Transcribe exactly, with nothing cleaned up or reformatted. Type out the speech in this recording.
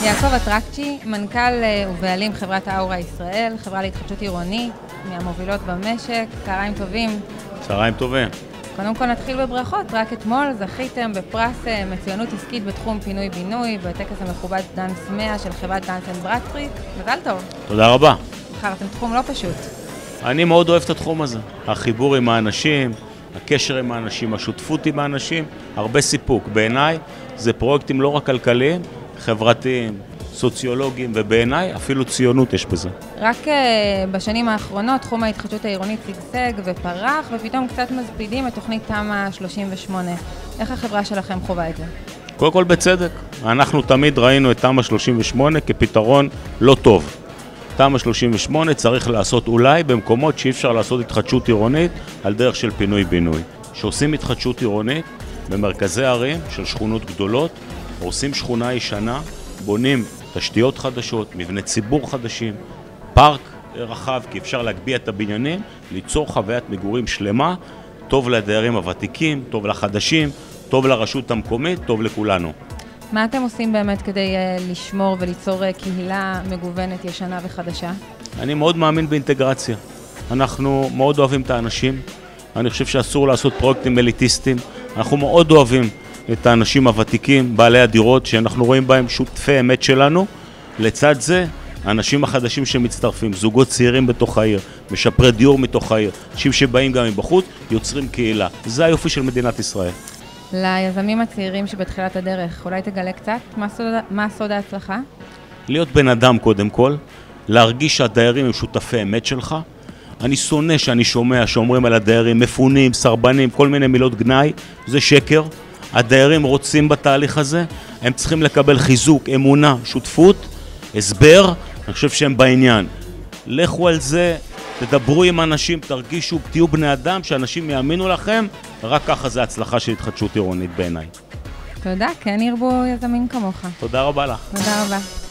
יעקב אטרקצ'י, מנכ"ל ובעלים חברת האורה ישראל, חברה להתחדשות עירונית, מהמובילות במשק. צהריים טובים. צהריים טובים. קודם כל נתחיל בברכות. רק אתמול זכיתם בפרס מצוינות עסקית בתחום פינוי-בינוי, בטקס המכובד דאנס מאה של חברת דאנס אנד ברדסטריט. מזל טוב. תודה רבה. בחרתם תחום לא פשוט. אני מאוד אוהב את התחום הזה. החיבור עם האנשים, הקשר עם האנשים, השותפות עם האנשים, הרבה סיפוק. בעיניי זה פרויקטים לא רק כלכליים, חברתיים, סוציולוגיים, ובעיניי אפילו ציונות יש בזה. רק uh, בשנים האחרונות תחום ההתחדשות העירונית שגשג ופרח, ופתאום קצת מספידים את תוכנית תמ"א שלושים ושמונה. איך החברה שלכם חובה את זה? קודם כל בצדק. אנחנו תמיד ראינו את תמ"א שלושים ושמונה כפתרון לא טוב. תמ"א שלושים ושמונה צריך לעשות אולי במקומות שאי אפשר לעשות התחדשות עירונית על דרך של פינוי-בינוי. שעושים התחדשות עירונית במרכזי ערים של שכונות גדולות, עושים שכונה ישנה, בונים תשתיות חדשות, מבני ציבור חדשים, פארק רחב, כי אפשר להגביה את הבניינים, ליצור חוויית מגורים שלמה, טוב לדיירים הוותיקים, טוב לחדשים, טוב לרשות המקומית, טוב לכולנו. מה אתם עושים באמת כדי uh, לשמור וליצור uh, קהילה מגוונת ישנה וחדשה? אני מאוד מאמין באינטגרציה. אנחנו מאוד אוהבים את האנשים. אני חושב שאסור לעשות פרויקטים אליטיסטיים. אנחנו מאוד אוהבים את האנשים הוותיקים, בעלי הדירות, שאנחנו רואים בהם שותפי אמת שלנו. לצד זה, האנשים החדשים שמצטרפים, זוגות צעירים בתוך העיר, משפרי דיור מתוך העיר, אנשים שבאים גם מבחוץ, יוצרים קהילה. זה היופי של מדינת ישראל. ליזמים הצעירים שבתחילת הדרך, אולי תגלה קצת מה סוד, מה סוד ההצלחה? להיות בן אדם קודם כל, להרגיש שהדיירים הם שותפי אמת שלך. אני שונא שאני שומע שאומרים על הדיירים מפונים, סרבנים, כל מיני מילות גנאי, זה שקר. הדיירים רוצים בתהליך הזה, הם צריכים לקבל חיזוק, אמונה, שותפות, הסבר, אני חושב שהם בעניין. לכו על זה, תדברו עם אנשים, תרגישו, תהיו בני אדם, שאנשים יאמינו לכם, רק ככה זה הצלחה של התחדשות עירונית בעיניי. תודה, כן ירבו יזמים כמוך. תודה רבה לך. תודה רבה.